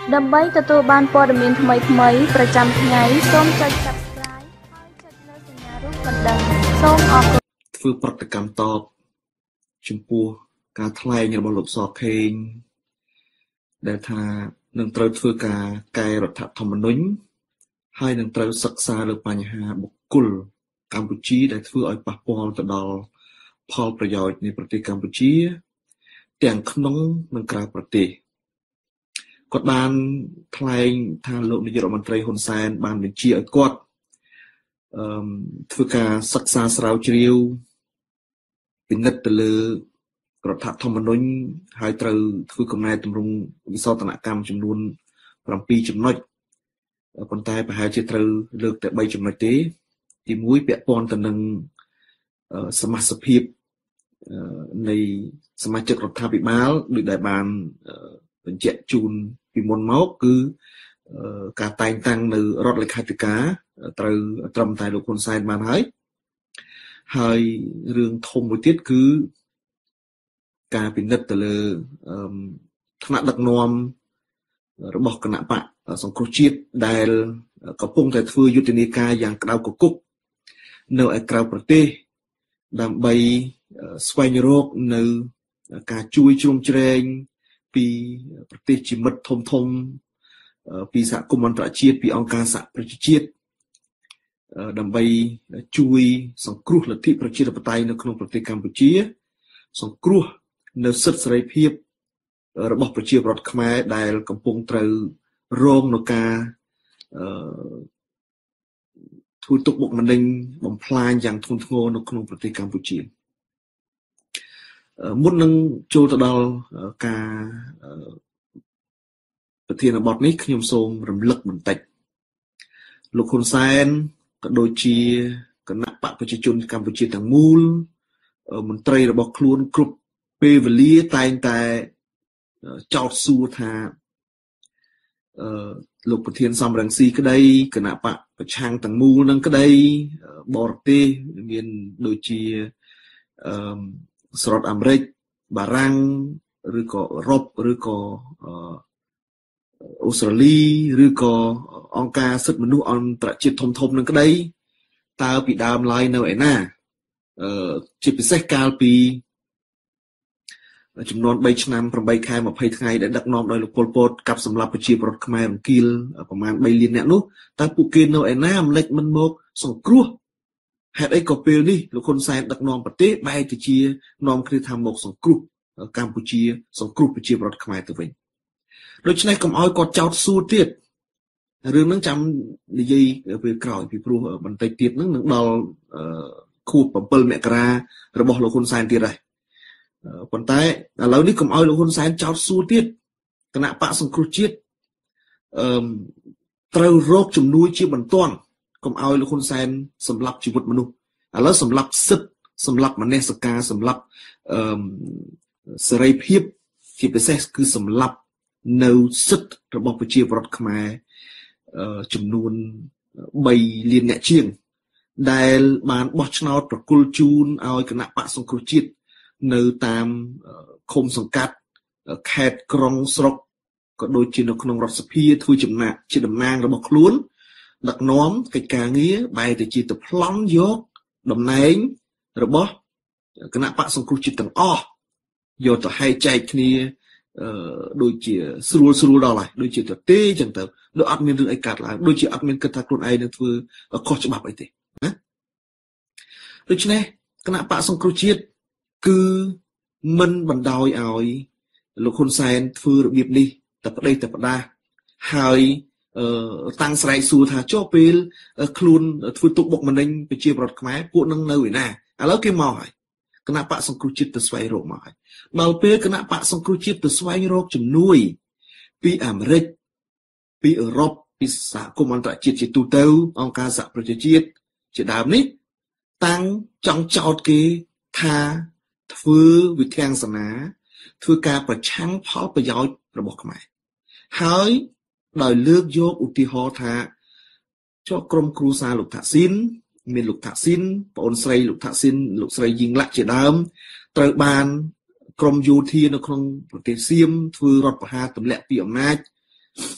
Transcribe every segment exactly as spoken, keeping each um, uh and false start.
ដើម្បីទទួលបានព័ត៌មានថ្មីៗប្រចាំថ្ងៃសូមចុច Subscribe ហើយចុចលើសញ្ញារូបកណ្ដឹងសូមអរគុណធ្វើប្រតិកម្មតបចំពោះការថ្លែងរបស់លោកសខេងដែលថានឹងត្រូវធ្វើការកែរដ្ឋធម្មនុញ្ញហើយនឹងត្រូវសិក្សាលើបញ្ហាបុគ្គលកម្ពុជាដែលធ្វើឲ្យប៉ះពាល់ទៅដល់ផលប្រយោជន៍នៃប្រទេសកម្ពុជាទាំងក្នុងនិងក្រៅប្រទេសគាត់បានថ្លែងថាលោកនាយករដ្ឋមន្ត្រីហ៊ុនសែនបានបញ្ជាឲ្យគាត់អឺធ្វើការសិក្សាស្រាវជ្រាវពិនិត្យទៅលើរដ្ឋធម្មនុញ្ញហើយត្រូវធ្វើកំណែទម្រង់វិសោធនកម្មចំនួន7ចំណុចប៉ុន្តែប្រហែលជាត្រូវលើកតែ3ចំណុចទេទីមួយពាក់ព័ន្ធទៅនឹងសមាជិកភាពនៃសមាជិករដ្ឋាភិបាលដូចដែលបានបញ្ជាក់ជូនពីមុនមកគឺការតែងតាំងនៅរដ្ឋលេខាធិការត្រូវត្រឹមតែលោកហ៊ុនសែនបានហើយហើយរឿងធំមួយទៀតគឺការពិនិត្យទៅលើថ្នាក់ដឹកនាំរបស់គណៈបកសង្គ្រោះជាតិដែលកំពុងតែធ្វើយុទ្ធនាការយ៉ាងក្តៅគគុកនៅឯក្រៅប្រទេសដើម្បីស្វែងរកនៅការជួយជ្រោមជ្រែងពីប្រទេសជាមិត្តធំធំពីសហគមន៍អន្តរជាតិពីអង្គការសហប្រជាជាតិដើម្បីជួយសង្គ្រោះលទ្ធិប្រជាធិបតេយ្យនៅក្នុងប្រទេសកម្ពុជាសង្គ្រោះនៅសិទ្ធិសេរីភាពរបស់ប្រជាពលរដ្ឋខ្មែរដែលកំពុងត្រូវរងនឹងការអឺធ្វើទុកបុកម្នេញបំផ្លាញយ៉ាងធ្ងន់ធ្ងរនៅក្នុងប្រទេសកម្ពុជាមុននឹងចូលទៅដល់ការប្រធានបទនេះខ្ញុំសូមរំលឹកបន្តិចលោកហ៊ុនសែនក៏ដូចជាគណៈបកប្រជាជនកម្ពុជាទាំងមូលមន្ត្រីរបស់ខ្លួនគ្រប់ពេលវេលាតែងតែចោទសួរថាអឺលោកប្រធានសំរងស៊ីក្តីគណៈបកប្រឆាំងទាំងមូលនឹងក្តីបរទេសមានដូចជាអឺសហរដ្ឋអាមេរិកបារាំងឬក៏អឺរ៉ុបឬក៏អូស្ត្រាលីឬក៏អង្គការសិទ្ធិមនុស្សអន្តរជាតិធំធំនឹងក្តីតើពីដើមឡើយនៅឯណាអឺជាពិសេសកាលពីចំនួន3ឆ្នាំ8ខែ20ថ្ងៃដែលដឹកនាំដោយលោកប៉ុលពតកាប់សម្លាប់ប្រជាពលរដ្ឋខ្មែររង្គាលប្រមាណ3លានអ្នកនោះតើពួកគេនៅឯណាម្លេចមិនមកសង្គ្រោះហេតុអីក៏ពេលនេះលោកហ៊ុនសែនដឹកនាំប្រទេសបែរទៅជានាំគ្នាថាមកសង្គ្រោះកម្ពុជាសង្គ្រោះប្រជាពលរដ្ឋខ្មែរទៅវិញដូច្នេះកុំឲ្យគាត់ចោទសួរទៀតរឿងហ្នឹងចាំនិយាយពេលក្រោយពីព្រោះបន្តិចទៀតហ្នឹងនឹងដល់ខួប7មករារបស់លោកហ៊ុនសែនទៀតហើយប៉ុន្តែឥឡូវនេះកុំឲ្យលោកហ៊ុនសែនចោទសួរទៀតគណៈបកសង្គ្រោះជាតិអឺត្រូវរកជំនួយជាបន្ទាន់កុំឲ្យលោកហ៊ុនសែនសម្លាប់ជីវិតមនុស្សឥឡូវសម្លាប់សិទ្ធិសម្លាប់មនសិការសម្លាប់អឺសេរីភាពជាពិសេសគឺសម្លាប់នៅសិទ្ធិរបស់ប្រជាពលរដ្ឋខ្មែរចំនួន3លានអ្នកជាងដែលបានបោះឆ្នោតប្រគល់ជូនឲ្យគណៈបកសង្គ្រោះជាតិនៅតាមឃុំសង្កាត់ខេត្តក្រុងស្រុកក៏ដូចជានៅក្នុងរដ្ឋសភាធ្វើចំណាក់ជាតំណាងរបស់ខ្លួនដឹកនាំកិច្ចការងារបែរទៅជាទៅប្លន់យកតំណែងរបស់គណៈបកសង្គ្រោះជាតិទាំងអស់យកទៅហែកចែកគ្នាអឺដូចជាស្រួលស្រួលដល់ហើយដូចជាទៅទេអញ្ចឹងទៅដូចអត់មានរឿងអីកាត់ឡើងដូចជាអត់មានគិតថាខ្លួនឯងនឹងធ្វើខុសច្បាប់អីទេណាដូច្នេះគណៈបកសង្គ្រោះជាតិគឺមិនបណ្ដោយឲ្យលោកហ៊ុនសែនធ្វើរបៀបនេះតែប្តីតែផ្ដាស់ហើយអឺតាំងស្រែកសួរថាចុះពេលខ្លួនធ្វើទុកបុកម្នេញប្រជាពលរដ្ឋខ្មែរពួកនឹងនៅឯណាឥឡូវគេមកហើយគណៈបកសង្គ្រោះជាតិទៅស្វែងរកមកហើយដល់ពេលគណៈបកសង្គ្រោះជាតិទៅស្វែងរកជំនួយពីអាមេរិកពីអឺរ៉ុបពីសហគមន៍អន្តរជាតិជាទូទៅអង្គការសហប្រជាជាតិជាដើមនេះតាំងចង់ចោទគេថាធ្វើវិធានសនាធ្វើការប្រឆាំងផលប្រយោជន៍របស់ខ្មែរហើយដោយលើកយកឧទាហរណ៍ថាចុះក្រុមគ្រួសារលោកថាក់ស៊ីនមានលោកថាក់ស៊ីនប្អូនស្រីលោកថាក់ស៊ីនលោកស្រីយីងឡាក់ជាដើមត្រូវបានក្រុមយោធានៅក្នុងប្រទេសសៀមធ្វើរដ្ឋប្រហារទម្លាក់ពីអំណាច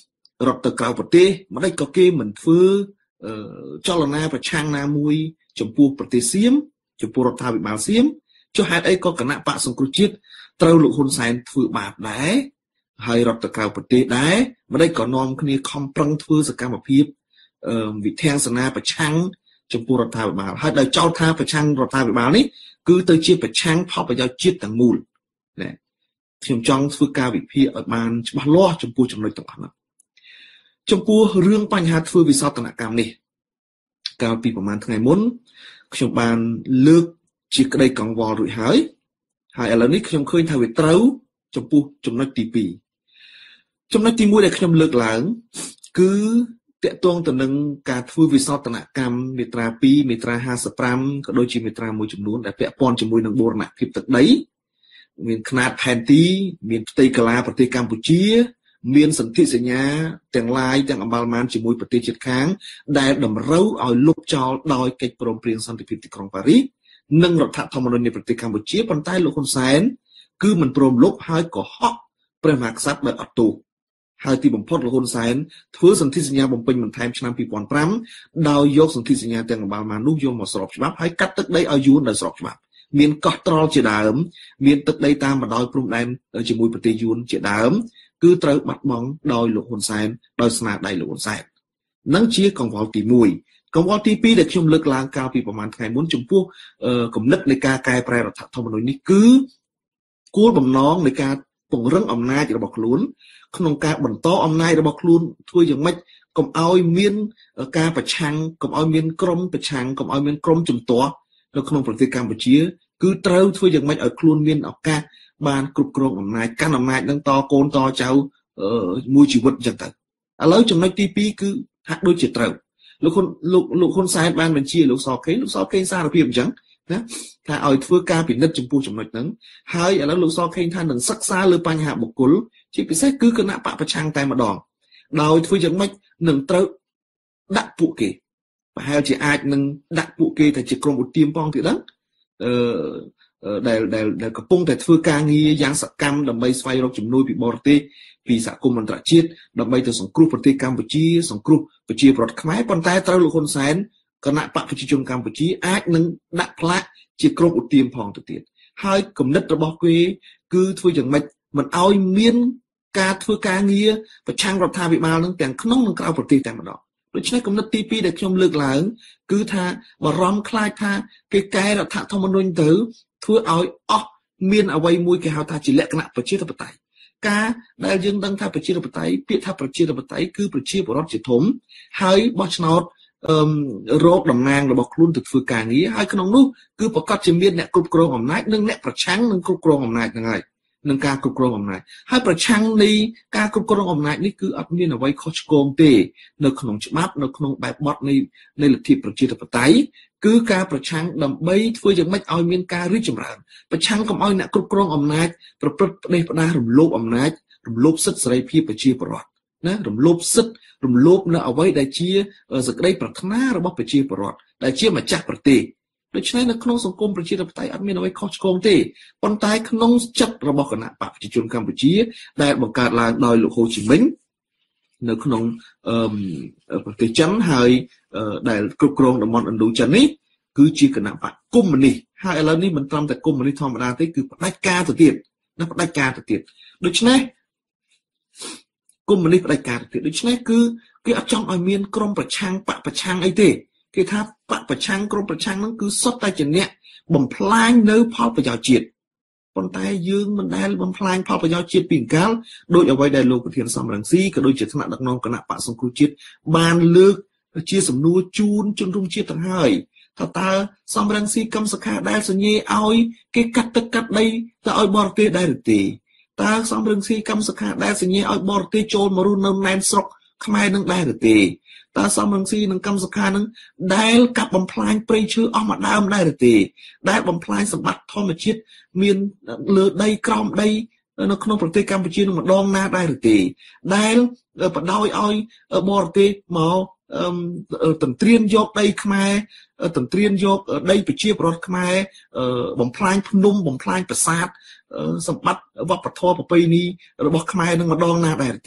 រត់ទៅក្រៅប្រទេសម្ដេចក៏គេមិនធ្វើចលនាប្រឆាំងណាមួយចំពោះប្រទេសសៀមចំពោះរដ្ឋាភិបាលសៀមចុះហេតុអីក៏គណៈបកសង្គ្រោះជាតិត្រូវលោកហ៊ុនសែនធ្វើបាបដែរហើយរត់ទៅក្រៅប្រទេសដែរម្ដេចក៏នាំគ្នាខំប្រឹងធ្វើសកម្មភាពវិធានសនាប្រឆាំងចំពោះរដ្ឋាភិបាលហើយដោយចោទថាប្រឆាំងរដ្ឋាភិបាលនេះគឺទៅជាប្រឆាំងផលប្រយោជន៍ជាតិទាំងមូលណាខ្ញុំចង់ធ្វើការវិភាគឲ្យបានច្បាស់លាស់ចំពោះចំណុចទាំងអស់នោះចំពោះរឿងបញ្ហាធ្វើវិសោធនកម្មនេះកាលពីប្រហែលថ្ងៃមុនខ្ញុំបានលើកជាក្តីកង្វល់រួចហើយហើយឥឡូវនេះខ្ញុំឃើញថាវាត្រូវចំពោះចំណុចទីពីរចំណុចទីមួយដែលខ្ញុំលើកឡើងគឺតកតងទៅនឹងការធ្វើវិសោធនកម្មមាត្រាពីរមាត្រាห้าสิบห้าក៏ដូចជាមាត្រាមួយចំនួនដែលពាក់ព័ន្ធជាមួយនឹងបូរណភាពទឹកដីមានຂະຫນាតផែនទីមានផ្ទៃកលាប្រទេសកម្ពុជាមានសន្ធិសញ្ញាទាំងឡាយទាំងអម្បាលម៉ានជាមួយប្រទេសជិតខាងដែលតម្រូវឲ្យលុបចោលដោយកិច្ចព្រមព្រៀងសន្តិភាពទីក្រុងប៉ារីសនិងរដ្ឋធម្មនុញ្ញនៃប្រទេសកម្ពុជាប៉ុន្តែលោកហ៊ុនសែនគឺមិនព្រមលុបហើយក៏ហកព្រះមហាក្សត្រដោយអត់ទោសហើយទីបំផុតលោកហ៊ុនសែនធ្វើសន្ធិសញ្ញាបំពេញបន្ថែមឆ្នាំពីរពាន់ប្រាំដោយយកសន្ធិសញ្ញាទាំងអម្បាលម៉ាននោះយកមកស្របច្បាប់ហើយកាត់ទឹកដីឲ្យយួនដោយស្របច្បាប់មានកោះត្រល់ជាដើមមានទឹកដីតាមបណ្ដោយព្រំដែនជាមួយប្រទេសយួនជាដើមគឺត្រូវបាត់បង់ដោយលោកហ៊ុនសែនដោយស្នាដៃលោកហ៊ុនសែននឹងជាកង្វល់ទីមួយកង្វល់ទីពីរដែលខ្ញុំលើកឡើងកាលពីប្រហែលថ្ងៃមុនចំពោះគំនិតនៃការកែប្រែរដ្ឋធម្មនុញ្ញនេះគឺគោលបំណងនៃការពង្រឹងអំណាចរបស់ខ្លួនក្នុងការបន្តអំណាចរបស់ខ្លួនធ្វើយ៉ាងម៉េចកុំឲ្យមានការប្រឆាំងកុំឲ្យមានក្រុមប្រឆាំងកុំឲ្យមានក្រុមជំទាស់នៅក្នុងប្រទេសកម្ពុជាគឺត្រូវធ្វើយ៉ាងម៉េចឲ្យខ្លួនមានឱកាសបានគ្រប់គ្រងអំណាចកាន់អំណាចនឹងតកូនតចៅមួយជីវិតអញ្ចឹងទៅឥឡូវចំណុចទីពីរគឺហាក់ដូចជាត្រូវលោកហ៊ុនលោកលោកហ៊ុនសែនបានបញ្ជាលោកសខេងលោកសខេងសារភាពអញ្ចឹងណាថាឲ្យធ្វើការពិនិត្យចំពោះចំណុចហ្នឹងហើយឥឡូវលោកសខេងថានឹងសិក្សាលើបញ្ហាបុគ្គលជាពិសេសគឺគណៈបកប្រឆាំងតែម្ដងដោយធ្វើយ៉ាងម៉េចនឹងត្រូវដាក់ពួកគេប្រហែលជាអាចនឹងដាក់ពួកគេទៅជាក្រុមឧទាមផងទៀតហ្នឹងអឺដែលដែលដែលកំពុងតែធ្វើការងារយ៉ាងសកម្មដើម្បីស្វែងរកជំនួយពីបរទេសពីសហគមន៍អន្តរជាតិដើម្បីទៅសង្គ្រោះប្រទេសកម្ពុជាសង្គ្រោះប្រជាពលរដ្ឋខ្មែរប៉ុន្តែត្រូវលោកហ៊ុនសែនគណៈបកប្រជាជនកម្ពុជាអាចនឹងដាក់ផ្លាកជាក្រុមឧទាមផងទៅទៀតហើយគំនិតរបស់គេគឺធ្វើយ៉ាងម៉េចមិនឲ្យមានការធ្វើការងារប្រឆាំងរដ្ឋាភិបាលនឹងទាំងក្នុងនិងក្រៅប្រទេសតែម្ដងដូច្នេះគំនិតទីពីរដែលខ្ញុំលើកឡើងគឺថាបារម្ភខ្លាចថាគេកែរដ្ឋធម្មនុញ្ញទៅធ្វើឲ្យអស់មានអ្វីមួយគេហៅថាជាលក្ខណៈប្រជាធិបតេយ្យការដែលយើងដឹងថាប្រជាធិបតេយ្យពាក្យថាប្រជាធិបតេយ្យគឺប្រជាពលរដ្ឋជាធំហើយបោះឆ្នោតអឺរោគតំណាងរបស់ខ្លួនទៅធ្វើការងារហើយក្នុងនោះគឺប្រកាសជាមានអ្នកគ្រប់គ្រងអំណាចនិងអ្នកប្រឆាំងនឹងគ្រប់គ្រងអំណាចហ្នឹងហើយនឹងការគ្រប់គ្រងអំណាចហើយប្រឆាំងនៃការគ្រប់គ្រងអំណាចនេះគឺអត់មានអ្វីខុសឆ្គងទេនៅក្នុងច្បាប់នៅក្នុងបែបបទនៃនៃលទ្ធិប្រជាធិបតេយ្យគឺការប្រឆាំងដើម្បីធ្វើយ៉ាងម៉េចឲ្យមានការរីកចម្រើនប្រឆាំងកុំឲ្យអ្នកគ្រប់គ្រងអំណាចប្រព្រឹត្តផ្ដេសផ្ដាសរំលោភអំណាចរំលោភសិទ្ធិសេរីភាពប្រជាពលរដ្ឋណារំលោភសិទ្ធិរំលោភនៅអ្វីដែលជាសក្តីប្រាថ្នារបស់ប្រជាពលរដ្ឋដែលជាម្ចាស់ប្រទេសដូច្នេះនៅក្នុងសង្គមប្រជាធិបតេយ្យអត់មានអ្វីខុសឆ្គងទេប៉ុន្តែក្នុងចិត្តរបស់គណៈបកប្រជាជនកម្ពុជាដែលបង្កើតឡើងដោយលោកហូជីមិញនៅក្នុងប្រទេសចិនហើយដែលគ្រប់គ្រងតំបន់ឥណ្ឌូចិននេះគឺជាគណៈបកកុម្មុយនីសហើយឥឡូវនេះមិនត្រឹមតែកុម្មុយនីសធម្មតាទេគឺផ្ដាច់ការទៅទៀតណាផ្ដាច់ការទៅទៀតដូច្នេះកុម្មុយនីសផ្ដាច់ការទៅទៀតដូច្នេះគឺគេអត់ចង់ឲ្យមានក្រុមប្រឆាំងបកប្រឆាំងអីទេគេថាបកប្រឆាំងក្រុមប្រឆាំងហ្នឹងគឺសុទ្ធតែជាអ្នកបំផ្លាញនៅផលប្រយោជន៍ជាតិប៉ុន្តែយើងមិនដែលបំផ្លាញផលប្រយោជន៍ជាតិពីអង្កលដោយអ្វីដែលលោកប្រធានសំរងស៊ីក៏ដូចជាថ្នាក់ដឹកនាំគណៈបកសង្គ្រោះជាតិបានលើកជាសំណួរជូនជនរួមជាតិទាំងហើយថាតើសំរងស៊ីកម្មសខាដែលសញ្ញេឲ្យគេកាត់ទឹកកាត់ដីទៅឲ្យបរទេសដែរឬទេតើសំរងស៊ីកម្មសខាដែលសញ្ញេឲ្យបរទេសចូលមករស់នៅណែនស្រុកខ្មែរនឹងដែរឬទេតើសំរងស៊ីនិងកម្មសខានឹងដែលកាប់បំផ្លាញព្រៃឈើអស់មួយដើមដែរឬទេដែលបំផ្លាញសម្បត្តិធម្មជាតិមានលើដីក្រោមដីនៅក្នុងប្រទេសកម្ពុជានឹងម្ដងណាដែរឬទេដែលបដ ாய் ឲ្យបរទេសមកទន្ទ្រានយកដីខ្មែរទន្ទ្រានយកដីប្រជាពលរដ្ឋខ្មែរបំផ្លាញភ្នំបំផ្លាញប្រាសាទសម្បត្តិវប្បធម៌ប្រពៃណីរបស់ខ្មែរនឹងម្ដងណាដែរទេ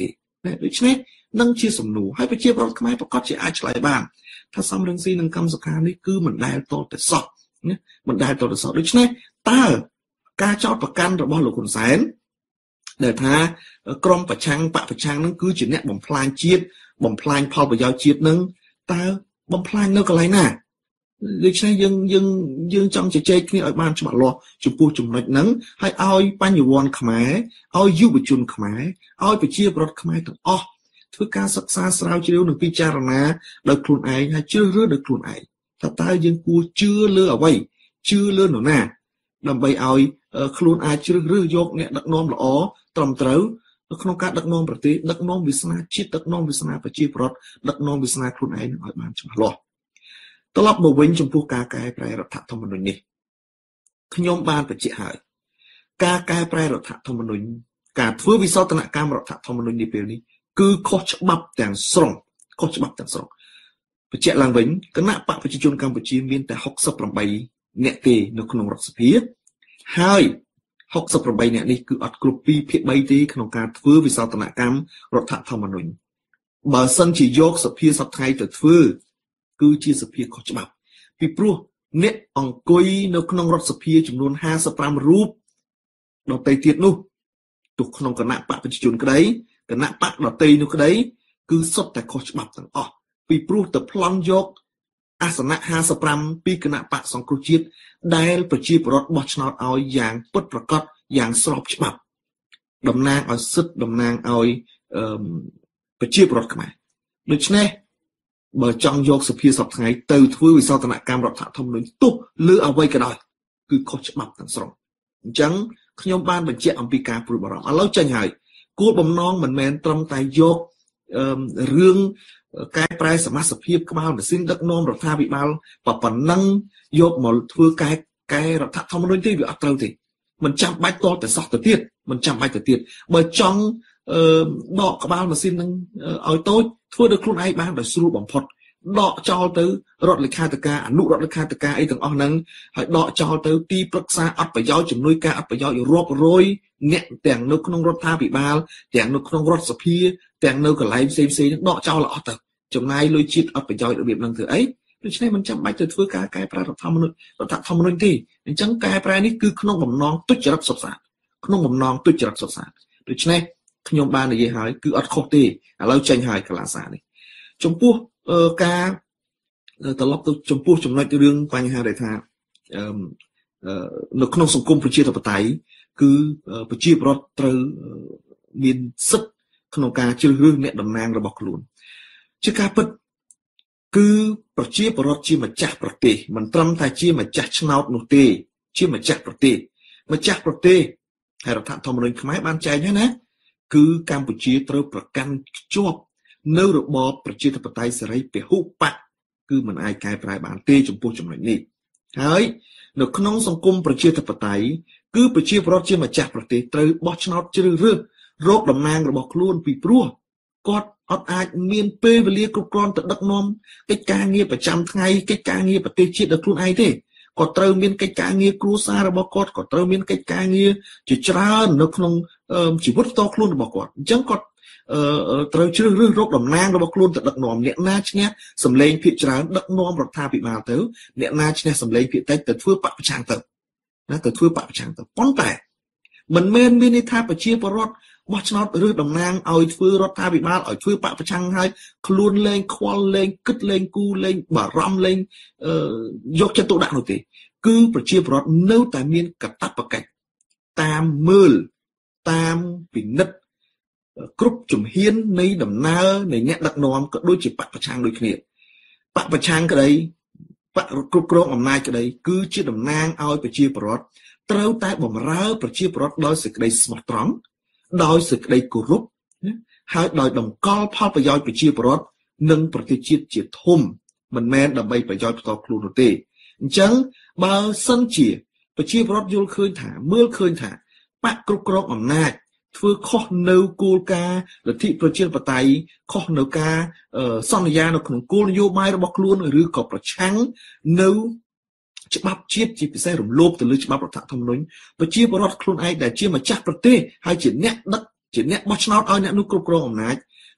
ដូច្នេះនឹងជាសំណួរហើយប្រជាពលរដ្ឋខ្មែរប្រកាសជាអាចឆ្លើយបានថាសំរងស៊ីនិងកម្មសខានេះគឺមិនដែលតតែសោះណាមិនដែលតតែសោះដូច្នេះតើការចោទប្រកាន់របស់លោកហ៊ុនសែនដែលថាក្រមប្រឆាំងបកប្រឆាំងនឹងគឺជាអ្នកបំផ្លាញជាតិបំផ្លាញផលប្រយោជន៍ជាតិនឹងតើបំផ្លាញនៅកន្លែងណាដូច្នេះយើងយើងយើងចង់ជជែកគ្នាឲ្យបានច្បាស់លាស់ចំពោះចំណុចហ្នឹងហើយឲ្យបញ្ញវន្តខ្មែរឲ្យយុវជនខ្មែរឲ្យប្រជាពលរដ្ឋខ្មែរទាំងអស់ធ្វើការសិក្សាស្រាវជ្រាវនិងពិចារណាដោយខ្លួនឯងហើយជ្រើសរើសដោយខ្លួនឯងថាតើយើងគួរជឿលើអ្វីជឿលើនរណាដើម្បីឲ្យខ្លួនអាចជ្រើសរើសយកអ្នកដឹកនាំល្អត្រឹមត្រូវនៅក្នុងការដឹកនាំប្រទេសដឹកនាំវាសនាជាតិដឹកនាំវាសនាប្រជាពលរដ្ឋដឹកនាំវាសនាខ្លួនឯងឲ្យបានច្បាស់លាស់ត្រឡប់មកវិញចំពោះការកែប្រែរដ្ឋធម្មនុញ្ញនេះខ្ញុំបានបញ្ជាក់ហើយការកែប្រែរដ្ឋធម្មនុញ្ញការធ្វើវិសោធនកម្មរដ្ឋធម្មនុញ្ញនេះពេលនេះគឺខុសច្បាប់ទាំងស្រុងខុសច្បាប់ទាំងស្រុងបញ្ជាក់ឡើងវិញគណៈបកប្រជាជនកម្ពុជាមានតែហុកសិបប្រាំបីអ្នកទេនៅក្នុងរដ្ឋសភាហើយហុកសិបប្រាំបីអ្នកនេះគឺអត់គ្រប់ពីរភាគបីទេក្នុងការធ្វើវិសោធនកម្មរដ្ឋធម្មនុញ្ញបើសិនជាយកសភាសប្តាហ៍ទៅធ្វើគឺជាសភាខុសច្បាប់ពីព្រោះអ្នកអង្គុយនៅក្នុងរដ្ឋសភាចំនួនห้าสิบห้าរូបដទៃទៀតនោះទោះក្នុងគណៈបកប្រជាជនក្តីគណៈបកដទៃនោះក្តីគឺសុទ្ធតែខុសច្បាប់ទាំងអស់ពីព្រោះទៅប្លន់យកអាសនៈห้าสิบห้าពីគណៈបកសង្គ្រោះជាតិដែលប្រជាពលរដ្ឋបោះឆ្នោតឲ្យយ៉ាងពិតប្រាកដយ៉ាងស្របច្បាប់តំណាងឲ្យសិទ្ធិតំណាងឲ្យប្រជាពលរដ្ឋខ្មែរដូច្នេះបើចង់យកសភាសប្តាហ៍ទៅធ្វើវិសោធនកម្មរដ្ឋធម្មនុញ្ញទោះលើអ្វីក៏ដោយគឺខុសច្បាប់ទាំងស្រុងអញ្ចឹងខ្ញុំបានបញ្ជាក់អំពីការព្រួយបារម្ភឥឡូវចេញហើយគោលបំណងមិនមែនត្រឹមតែយករឿងកែប្រែសមាជិកភាពក្បាលម៉ាស៊ីនដឹកនាំរដ្ឋាភិបាលប៉ុណ្ណឹងយកមកធ្វើកែកែរដ្ឋធម្មនុញ្ញទេវាអត់ត្រូវទេមិនចាំបាច់តតែសោះទៅទៀតមិនចាំបាច់ទៅទៀតបើចង់ដកក្បាលម៉ាស៊ីននឹងឲ្យតូចធ្វើដោយខ្លួនឯងបានដោយស្រួលបំផុតដកចោលទៅរដ្ឋលេខាធិការអនុរដ្ឋលេខាធិការអីទាំងអស់ហ្នឹងហើយដកចោលទៅទីប្រឹក្សាអត់ប្រយោជន៍ជំនួយការអត់ប្រយោជន៍រាប់រយអ្នកទាំងនៅក្នុងរដ្ឋាភិបាលទាំងនៅក្នុងរដ្ឋសភាទាំងនៅកន្លែងផ្សេងផ្សេងហ្នឹងដកចោលអស់ទៅចំណាយលុយជាតិអត់ប្រយោជន៍របៀបហ្នឹងធ្វើអីដូច្នេះមិនចាំបាច់ទៅធ្វើការកែប្រែរដ្ឋធម្មនុញ្ញរដ្ឋធម្មនុញ្ញទេអញ្ចឹងកែប្រែនេះគឺក្នុងបំណងទុច្ចរិតសុទ្ធសាធក្នុងបំណងទុច្ចរិតសុទ្ធសាធដូច្នេះខ្ញុំបាននិយាយហើយគឺអត់ខុសទេឥឡូវចេញហើយកលាសារនេះចំពោះការត្រឡប់ទៅចំពោះចំណុចរឿងបញ្ហាដែលថានៅក្នុងសង្គមប្រជាធិបតេយ្យគឺប្រជាពលរដ្ឋត្រូវមានសិទ្ធិក្នុងការជ្រើសរើសអ្នកតំណាងរបស់ខ្លួនជាការពិតគឺប្រជាពលរដ្ឋជាម្ចាស់ប្រទេសមិនត្រឹមតែជាម្ចាស់ឆ្នោតនោះទេជាម្ចាស់ប្រទេសម្ចាស់ប្រទេសហើយរដ្ឋធម្មនុញ្ញខ្មែរបានចែងហើយណាគឺកម្ពុជាត្រូវប្រកាន់ខ្ជាប់នៅរបបប្រជាធិបតេយ្យសេរីពហុបកគឺមិនអាចកែប្រែបានទេចំពោះចំណុចនេះហើយនៅក្នុងសង្គមប្រជាធិបតេយ្យគឺប្រជាពលរដ្ឋជាម្ចាស់ប្រទេសត្រូវបោះឆ្នោតជ្រើសរើសរកតំណាងរបស់ខ្លួនពីព្រោះគាត់អត់អាចមានពេលវេលាគ្រប់គ្រាន់ទៅដឹកនាំកិច្ចការងារប្រចាំថ្ងៃកិច្ចការងារប្រទេសជាតិដោយខ្លួនឯងទេគាត់ត្រូវមានកិច្ចការងារគ្រួសាររបស់គាត់គាត់ត្រូវមានកិច្ចការងារជាច្រើននៅក្នុងជីវិតផ្ទាល់ខ្លួនរបស់គាត់អញ្ចឹងគាត់ត្រូវជ្រើសរើសរកតំណាងរបស់ខ្លួនទៅដឹកនាំអ្នកណាឈ្នះសម្លេងភាគច្រើនដឹកនាំរដ្ឋាភិបាលទៅអ្នកណាឈ្នះសម្លេងភាគតិចទៅធ្វើបកប្រឆាំងទៅណាទៅធ្វើបកប្រឆាំងទៅប៉ុន្តែមិនមែនមានន័យថាប្រជាពលរដ្ឋបោះឆ្នោតឬតំណាងឲ្យធ្វើរដ្ឋាភិបាលឲ្យធ្វើបកប្រឆាំងហើយខ្លួនលែងខ្វល់លែងគិតលែងគូលែងបារម្ភលែងយកចិត្តទុកដាក់នោះទេគឺប្រជាពលរដ្ឋនៅតែមានកាតព្វកិច្ចតាមមើលតាមពិនិត្យគ្រប់ជំហាននៃដំណើរនៃអ្នកដឹកនាំក៏ដូចជាបកប្រឆាំងដូចគ្នាបកប្រឆាំងក្តីបកគ្រប់គ្រងអំណាចក្តីគឺជាតំណាងឲ្យប្រជាពលរដ្ឋត្រូវតែបម្រើប្រជាពលរដ្ឋដោយសេចក្តីស្មោះត្រង់ដោយសេចក្តីគោរពហើយដោយតម្កល់ផលប្រយោជន៍ប្រជាពលរដ្ឋនិងប្រទេសជាតិជាធំមិនមែនដើម្បីប្រយោជន៍ផ្ទាល់ខ្លួននោះទេអញ្ចឹងបើសិនជាប្រជាពលរដ្ឋយល់ឃើញថាមើលឃើញថាបកគ្រប់គ្រងអំណាចធ្វើខុសនៅគោលការណ៍លទ្ធិប្រជាធិបតេយ្យខុសនៅការសន្យានៅក្នុងគោលនយោបាយរបស់ខ្លួនឬក៏ប្រឆាំងនៅច្បាប់ជាតិជាពិសេសរំលោភទៅលើច្បាប់រដ្ឋធម្មនុញ្ញប្រជាពលរដ្ឋខ្លួនឯងដែលជាម្ចាស់ប្រទេសហើយជាអ្នកដឹកជាអ្នកបោះឆ្នោតឲ្យអ្នកនោះគ្រប់គ្រងអំណាច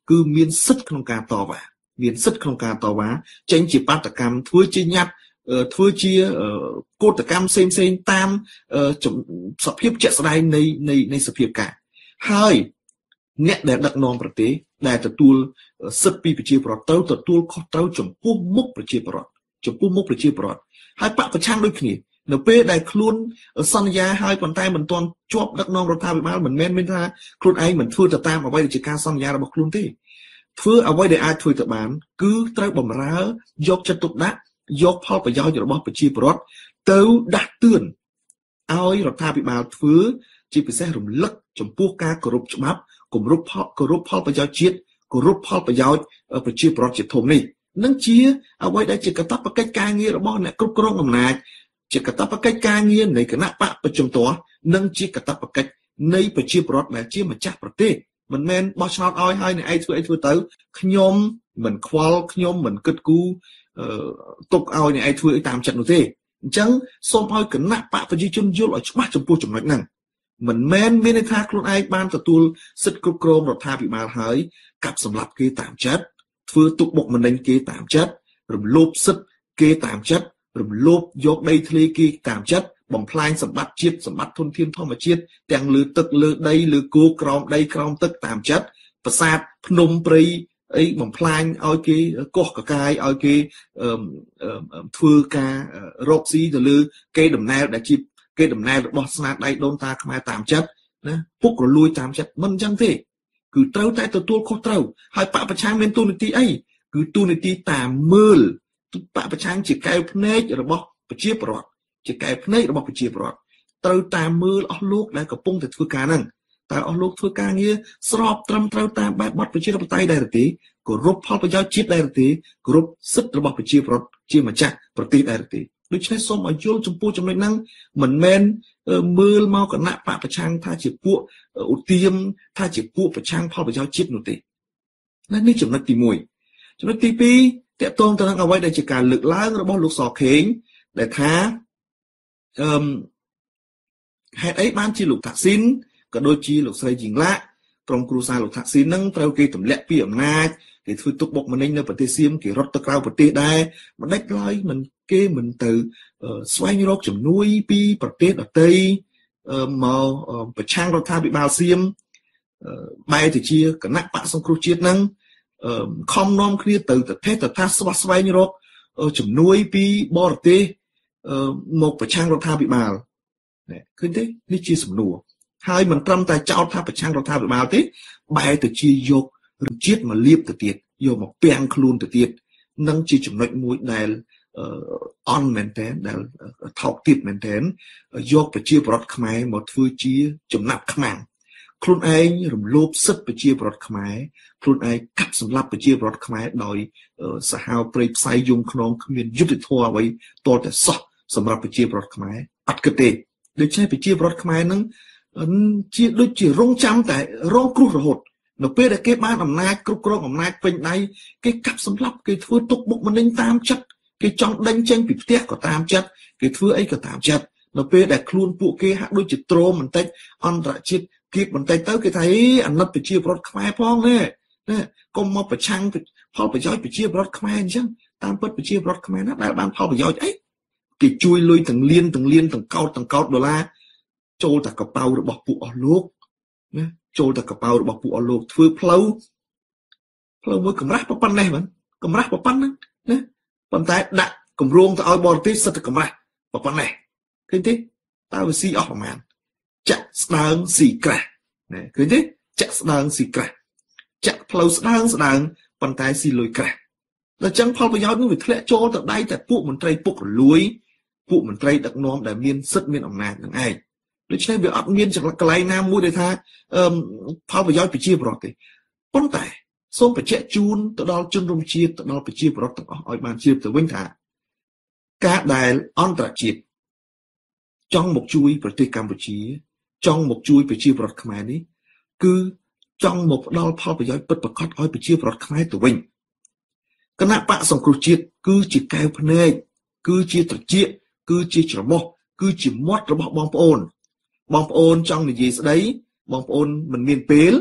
គឺមានសិទ្ធិក្នុងការតវ៉ាមានសិទ្ធិក្នុងការតវ៉ាចេញជាបាតកម្មធ្វើជាញត្តិធ្វើជាកោតកម្មផ្សេងផ្សេងតាមសភាពជាក់ស្ដែងនៃនៃនៃសភាពការហើយអ្នកដែលដឹកនាំប្រទេសដែលទទួលសិទ្ធិពីប្រជាពលរដ្ឋទៅទទួលខុសត្រូវចំពោះមុខប្រជាពលរដ្ឋចំពោះមុខប្រជាពលរដ្ឋហើយបកប្រឆាំងដូចគ្នានៅពេលដែលខ្លួនសន្យាហើយប៉ុន្តែមិនទាន់ជាប់ដឹកនាំរដ្ឋាភិបាលមិនមែនមានថាខ្លួនឯងមិនធ្វើទៅតាមអ្វីដែលជាការសន្យារបស់ខ្លួនទេធ្វើអ្វីដែលអាចធ្វើទៅបានគឺត្រូវបម្រើយកចិត្តទុកដាក់យកផលប្រយោជន៍របស់ប្រជាពលរដ្ឋទៅដាស់តឿនឲ្យរដ្ឋាភិបាលធ្វើជាពិសេសរំលឹកចំពោះការគោរពច្បាប់គោរពផលគោរពផលប្រយោជន៍ជាតិគោរពផលប្រយោជន៍ប្រជាពលរដ្ឋជាធំនេះនឹងជាអ្វីដែលជាកាតព្វកិច្ចការងាររបស់អ្នកគ្រប់គ្រងអំណាចជាកាតព្វកិច្ចការងារនៃគណៈបកប្រជុំទាស់និងជាកាតព្វកិច្ចនៃប្រជាពលរដ្ឋដែលជាម្ចាស់ប្រទេសមិនមែនបោះឆ្នោតឲ្យហើយអ្នកឯងធ្វើអីធ្វើទៅខ្ញុំមិនខ្វល់ខ្ញុំមិនគិតគូរទុកឲ្យអ្នកឯងធ្វើអីតាមចិត្តនោះទេអញ្ចឹងសូមឲ្យគណៈបកប្រជាជនយល់ឲ្យច្បាស់ចំពោះចំណុចហ្នឹងមិនមែនមានន័យថាខ្លួនឯងបានទទួលសិទ្ធិគ្រប់គ្រងរដ្ឋាភិបាលហើយកាប់សម្លាប់គេតាមចិត្តធ្វើទុកបុកម្នេញគេតាមចិត្តរំលោភសិទ្ធិគេតាមចិត្តរំលោភយកដីធ្លីគេតាមចិត្តបំផ្លាញសម្បត្តិជាតិសម្បត្តិធនធានធម្មជាតិទាំងលើទឹកលើដីលើគោក្រោមដីក្រោមទឹកតាមចិត្តប្រាសាទភ្នំព្រៃអីបំផ្លាញឲ្យគេកោះកកាយឲ្យគេធ្វើការរកស៊ីទៅលើគេដំណើរដែលជាគេដំណើររបស់ស្នាដៃដូនតាខ្មែរតាមចិត្តណាពុករលួយតាមចិត្តមិនអញ្ចឹងទេគឺត្រូវតែទទួលខុសត្រូវហើយបកប្រឆាំងមានទូនាទីអីគឺទូនាទីតាមមើលបកប្រឆាំងជាកែវភ្នែករបស់ប្រជាពលរដ្ឋជាកែវភ្នែករបស់ប្រជាពលរដ្ឋត្រូវតាមមើលអស់លោកដែលកំពុងតែធ្វើការហ្នឹងតើអស់លោកធ្វើការងារស្របត្រឹមត្រូវតាមបែបបទប្រជាធិបតេយ្យដែរទេគោរពផលប្រយោជន៍ជាតិដែរទេគោរពសិទ្ធិរបស់ប្រជាពលរដ្ឋជាម្ចាស់ប្រទេសដែរទេដូច្នេះសូមឲ្យយល់ចំពោះចំណុចហ្នឹងមិនមែនមើលមកគណៈបកប្រឆាំងថាជាពួកឧទាមថាជាពួកប្រឆាំងផលប្រយោជន៍ជាតិនោះទេនេះចំណុចទីមួយចំណុចទីពីរតកតងទៅនឹងអ្វីដែលជាការលើកឡើងរបស់លោកសខេងដែលថាអឺហេតុអីបានជាលោកថាក់ស៊ីនក៏ដូចជាលោកស្រីជីងឡាក់ក្រុមគ្រួសារលោកថាក់ស៊ីននឹងត្រូវគេទម្លាក់ពីអំណាចគេធ្វើទុកបុកម្នេញនៅប្រទេសសៀមគេរត់ទៅក្រៅប្រទេសដែរមិនដេចឡើយមិនគេមិនទៅស្វែងរកជំនួយពីប្រទេសដទៃមកប្រឆាំងរដ្ឋាភិបាលសៀមបែរទៅជាគណៈបកសង្គ្រោះជាតិនឹងខំនាំគ្នាទៅទៅទេទៅថាស្វះស្វែងរកជំនួយពីបរទេសមកប្រឆាំងរដ្ឋាភិបាលឃើញទេនេះជាសំណួរហើយមិនត្រឹមតែចោទថាប្រឆាំងរដ្ឋាភិបាលទេបែរទៅជាយករឿងជាតិមកលៀបទៅទៀតយកមកពាំងខ្លួនទៅទៀតនឹងជាចំណុចមួយដែលអន់មែនតើដែលថោកទាបមែនតើយកប្រជាពលរដ្ឋខ្មែរមកធ្វើជាចំណាប់ខ្មាំងខ្លួនឯងរំលោភសិទ្ធិប្រជាពលរដ្ឋខ្មែរខ្លួនឯងកាប់សម្លាប់ប្រជាពលរដ្ឋខ្មែរដោយសាហាវព្រៃផ្សៃយំខ្នងគ្មានយុត្តិធម៌អ្វីតតែសោះសម្រាប់ប្រជាពលរដ្ឋខ្មែរអត់គិតទេដូច្នេះប្រជាពលរដ្ឋខ្មែរនឹងជាដូចជារងចាំតែរងគ្រោះរហូតនៅពេលដែលគេបានអំណាចគ្រប់គ្រងអំណាចពេញដៃគេកាប់សម្លាប់គេធ្វើទុកបុកម្នេញតាមចិត្តគេចង់ដេញចេញពីផ្ទះក៏តាមចិត្តគេធ្វើអីក៏តាមចិត្តនៅពេលដែលខ្លួនពួកគេហាក់ដូចជាទ្រមបន្តិចអន្តរជាតិគៀកបន្តិចទៅគេថាអីអាណិតប្រជាពលរដ្ឋខ្មែរផងណាណាកុំមកប្រឆាំងផលប្រយោជន៍ប្រជាពលរដ្ឋខ្មែរអញ្ចឹងតាមពិតប្រជាពលរដ្ឋខ្មែរណាដែលបានផលប្រយោជន៍អីគេជួយលុយទាំងលានទាំងលានទាំងកោតទាំងកោតដុល្លារចូលតែកប៉ៅរបស់ពួកអស់លោកណាចូលតែកប៉ៅរបស់ពួកអស់លោកធ្វើផ្លូវផ្លូវមួយកម្រាស់ប៉ុណ្ណេះហ្នឹងកម្រាស់ប៉ុណ្ណឹងណាប៉ុន្តែដាក់គម្រោងទៅឲ្យបរទេសសិតតែកម្រាស់ប៉ុណ្ណេះឃើញទេតើវាស៊ីអស់ប្រមាណចាក់ស្ដើងស៊ីក្រាស់ណាឃើញទេចាក់ស្ដើងស៊ីក្រាស់ចាក់ផ្លូវស្ដើងស្ដើងប៉ុន្តែស៊ីលុយក្រាស់ដល់ចឹងផលប្រយោជន៍នោះវាធ្លាក់ចូលទៅដៃតែពួកមន្ត្រីពុករលួយពួកមន្ត្រីដឹកនាំដែលមានសិទ្ធិមានអំណាចនឹងឯងដូច្នេះវាអត់មានកន្លែងណាមួយដែលថាផលប្រយោជន៍ប្រជាពលរដ្ឋទេប៉ុន្តែសូមបញ្ជាក់ជូនទៅដល់ជនរួមជាតិទៅដល់ប្រជាពលរដ្ឋទាំងអស់ឲ្យបានជ្រាបទៅវិញថាការដែលអន្តរជាតិចង់មកជួយប្រទេសកម្ពុជាចង់មកជួយប្រជាពលរដ្ឋខ្មែរនេះគឺចង់មកផ្ដល់ផលប្រយោជន៍ពិតប្រាកដឲ្យប្រជាពលរដ្ឋខ្មែរទៅវិញគណៈបកសង្គ្រោះជាតិគឺជាកែវភ្នែកគឺជាត្រចៀកគឺជាច្រមុះគឺជាមាត់របស់បងប្អូនបងប្អូនចង់និយាយស្ដីបងប្អូនមិនមានពេល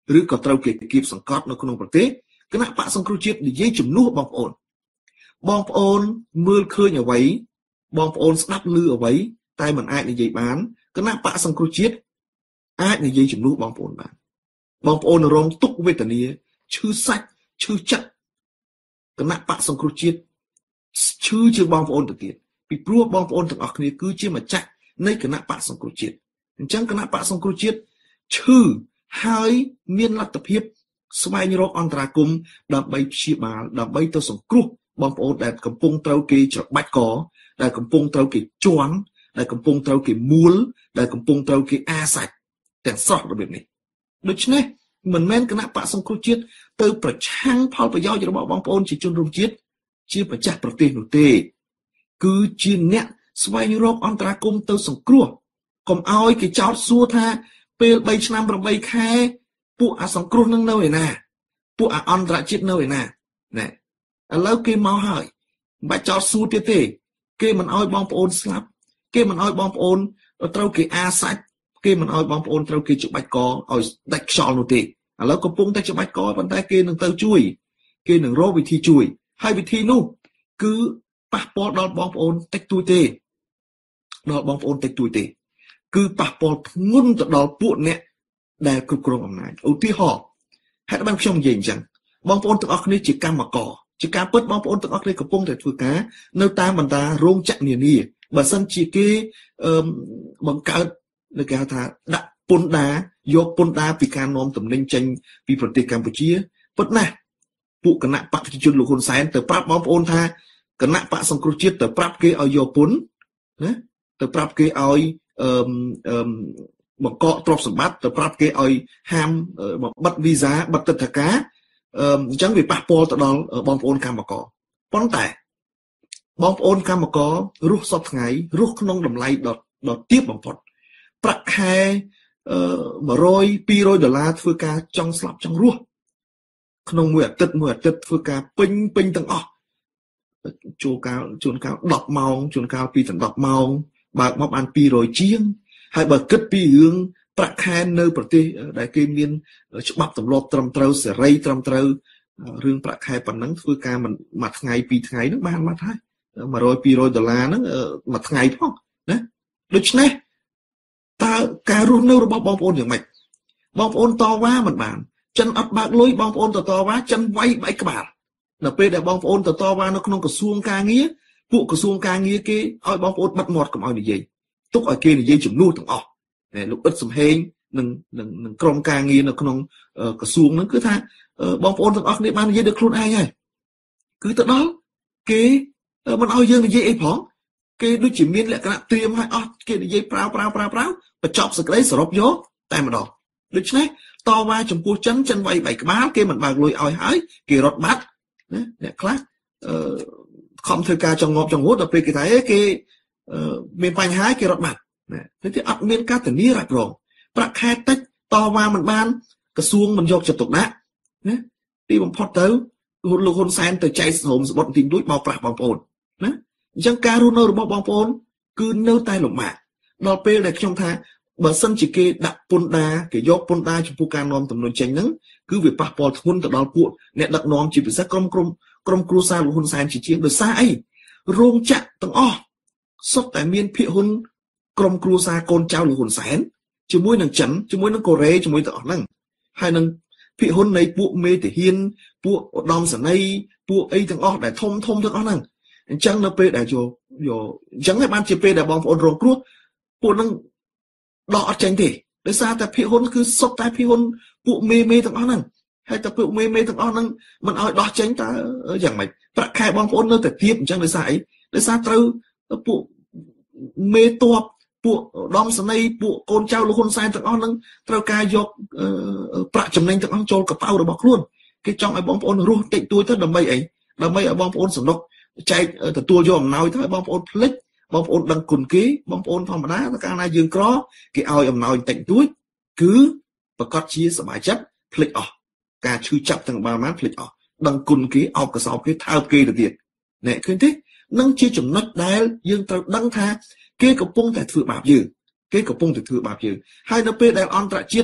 ឬក៏ត្រូវគេគៀបសង្កត់នៅក្នុងប្រទេសគណៈបកសង្គ្រោះជាតិនិយាយជំនួសបងប្អូនបងប្អូនមើលឃើញអ្វីបងប្អូនស្ដាប់ឮអ្វីតែមិនអាចនិយាយបានគណៈបកសង្គ្រោះជាតិអាចនិយាយជំនួសបងប្អូនបានបងប្អូនរងទុក្ខវេទនាឈឺសាច់ឈឺចិត្តគណៈបកសង្គ្រោះជាតិឈឺជាងបងប្អូនទៅទៀតពីព្រោះបងប្អូនទាំងអស់គ្នាគឺជាម្ចាស់នៃគណៈបកសង្គ្រោះជាតិអញ្ចឹងគណៈបកសង្គ្រោះជាតិឈឺហើយមានលទ្ធភាពស្វែងរកអន្តរាគមន៍ដើម្បីព្យាបាលដើម្បីទៅសង្គ្រោះបងប្អូនដែលកំពុងត្រូវគេច្របាច់កដែលកំពុងត្រូវគេជន់ដែលកំពុងត្រូវគេមូលដែលកំពុងត្រូវគេអាសាច់ទាំងស្រស់របៀបនេះដូច្នេះមិនមែនគណៈបកសង្គ្រោះជាតិទៅប្រឆាំងផលប្រយោជន៍របស់បងប្អូនជាជនរួមជាតិជាម្ចាស់ប្រទេសនោះទេគឺជាអ្នកស្វែងរកអន្តរាគមន៍ទៅសង្គ្រោះកុំឲ្យគេចោទសួរថាពេលបីឆ្នាំប្រាំបីខែពួកអាសង្គ្រោះនឹងនៅឯណាពួកអាអន្តរជាតិនៅឯណាណែឥឡូវគេមកហើយមិនបាច់ចោទសួរទៀតទេគេមិនឲ្យបងប្អូនស្លាប់គេមិនឲ្យបងប្អូនត្រូវគេអាសាច់គេមិនឲ្យបងប្អូនត្រូវគេច្បាច់កឲ្យដាច់ខ្យល់នោះទេឥឡូវកំពុងតែច្បាច់កប៉ុន្តែគេនឹងទៅជួយគេនឹងរកវិធីជួយហើយវិធីនោះគឺប៉ះពាល់ដល់បងប្អូនតិចតួចទេដល់បងប្អូនតិចតួចទេគឺប៉ះពាល់ធ្ងន់ទៅដល់ពួកអ្នកដែលគ្រប់គ្រងអំណាចឧទាហរណ៍ហេតុបានខ្ញុំនិយាយអញ្ចឹងបងប្អូនទាំងអស់គ្នាជាកម្មករជាការពិតបងប្អូនទាំងអស់គ្នាកំពុងតែធ្វើការនៅតាមបណ្ដារោងចក្រនានាបើសិនជាគេអឺបង្កើតនៅគេហៅថាដាក់ពន្ធដារយកពន្ធដារពីការនាំទំនិញចេញពីប្រទេសកម្ពុជាពិតណាស់ពួកគណៈបកប្រជាជនលោកហ៊ុនសែនទៅប្រាប់បងប្អូនថាគណៈបកសង្គ្រោះជាតិទៅប្រាប់គេឲ្យយកពន្ធណាទៅប្រាប់គេឲ្យអឺអឺបង្កកទ្រព្យសម្បត្តិទៅប្រាប់គេឲ្យហាមបិទវីសាបិទទិដ្ឋាការអញ្ចឹងវាប៉ះពាល់ទៅដល់បងប្អូនកម្មករប៉ុន្តែបងប្អូនកម្មកររស់សពថ្ងៃរស់ក្នុងតម្លៃដ៏ដ៏ទាបបំផុតប្រាក់ខែអឺមួយរយពីររយដុល្លារធ្វើការចង់ស្លាប់ចង់រស់ក្នុងមួយអាទិត្យមួយអាទិត្យធ្វើការពេញពេញទាំងអស់ជួនកាលជួនកាលដប់ម៉ោងជួនកាលពីដល់ដប់ម៉ោងបើកមកបានពីររយជាងហើយបើគិតពីរឿងប្រាក់ខែនៅប្រទេសដែលគេមានច្បាប់ទម្លាប់ត្រឹមត្រូវសេរីត្រឹមត្រូវរឿងប្រាក់ខែប៉ុណ្ណឹងធ្វើការមួយថ្ងៃពីរថ្ងៃហ្នឹងបានមកហើយមួយរយពីររយដុល្លារហ្នឹងមួយថ្ងៃផងណាដូច្នេះតើការរស់នៅរបស់បងប្អូនយ៉ាងម៉េចបងប្អូនតវ៉ាមិនបានចិនអត់បើកលុយបងប្អូនទៅតវ៉ាចិនវាយបែកក្បាលនៅពេលដែលបងប្អូនទៅតវ៉ានៅក្នុងក្រសួងការងារពួកក្រសួងការងារគេឲ្យបងប្អូនបិទមាត់កុំឲ្យនិយាយទុកឲ្យគេនិយាយជំនួសទាំងអស់លោកអ៊ិតសំហេងនិងនឹងក្រុមការងារនៅក្នុងក្រសួងហ្នឹងគឺថាបងប្អូនទាំងអស់គ្នាបាននិយាយដោយខ្លួនឯងហើយគឺទៅដល់គេមិនឲ្យយើងនិយាយអីផងគេដូចជាមានលក្ខណៈត្រៀមឲ្យអស់គេនិយាយប្រាវប្រាវប្រាវប្រាវបញ្ចប់សក្តីសរុបយកតែម្ដងដូច្នេះតវ៉ាចំពោះចិនចិនវាយបែកក្បាលគេមិនបើកលុយឲ្យហើយគេរត់បាត់ណាអ្នកខ្លះអឺខំធ្វើការចងងប់ចងងួតដល់ពេលគេថាគេមានបញ្ហាគេរត់បាត់ណាតែអត់មានការធានារ៉ាប់រងប្រាក់ខែតិចតវ៉ាមិនបានក្រសួងមិនយកចិត្តទុកដាក់ណាទីបំផុតទៅលោកហ៊ុនសែនទៅចែកស្រោមសបុតទីមួយបោកប្រាស់បងប្អូនណាអញ្ចឹងការរស់នៅរបស់បងប្អូនគឺនៅតែលំបាកដល់ពេលដែលខ្ញុំថាបើសិនជាគេដាក់ពន្ធដារគេយកពន្ធដារចំពោះការនាំទំនិញចេញហ្នឹងគឺវាប៉ះពាល់ធ្ងន់ទៅដល់ពួកអ្នកដឹកនាំជាពិសេសក្រុមក្រុមក្រុមគ្រួសារលោកហ៊ុនសែនជាជាងដោយសារអីរោងចក្រទាំងអស់សុទ្ធតែមានភាគហ៊ុនក្រុមគ្រួសារកូនចៅលោកហ៊ុនសែនជាមួយនឹងចិនជាមួយនឹងកូរ៉េជាមួយទាំងអស់ហ្នឹងហើយនឹងភាគហ៊ុននៃពួកមេទាហានពួកឧត្តមសេនីយ៍ពួកអីទាំងអស់ដែលធំធំទាំងអស់ហ្នឹងអញ្ចឹងនៅពេលដែលយកយកអញ្ចឹងហើយបានជាពេលដែលបងប្អូនរងគ្រោះពួកហ្នឹងដកអត់ចេញទេដោយសារតែភាគហ៊ុនគឺសុទ្ធតែភាគហ៊ុនពួកមេមេទាំងអស់ហ្នឹងហើយតែពួកមេមេទាំងអស់ហ្នឹងមិនឲ្យដោះចេញតើយ៉ាងម៉េចប្រាក់ខែបងប្អូននៅតែទាបអញ្ចឹងដោយសារអីដោយសារត្រូវពួកមេតបពួកឧត្តមសេនីយ៍ពួកកូនចៅលោកហ៊ុនសែនទាំងអស់ហ្នឹងត្រូវការយកប្រាក់ចំណេញទាំងអស់ចូលកប៉ៅរបស់ខ្លួនគេចង់ឲ្យបងប្អូនរស់តិចតួចទៅដើម្បីអីដើម្បីឲ្យបងប្អូនសំណុកចែកទទួលយកអំណោយទៅឲ្យបងប្អូនភ្លេចបងប្អូនដឹងគុណគេបងប្អូនធម្មតាកាលណាយើងក្រគេឲ្យអំណោយតិចតួចគឺប្រកាសជាសប្បាយចិត្តភ្លេចអស់ការឈឺចាប់ទាំងបានបានភ្លេចអស់ដឹងគុណគេអោបកសោបគេថើបគេទៅទៀតណែឃើញទេនឹងជាចំណុចដែលយើងត្រូវដឹងថាគេកំពុងតែធ្វើបាបយើងគេកំពុងតែធ្វើបាបយើងហើយនៅពេលដែលអន្តរជាតិ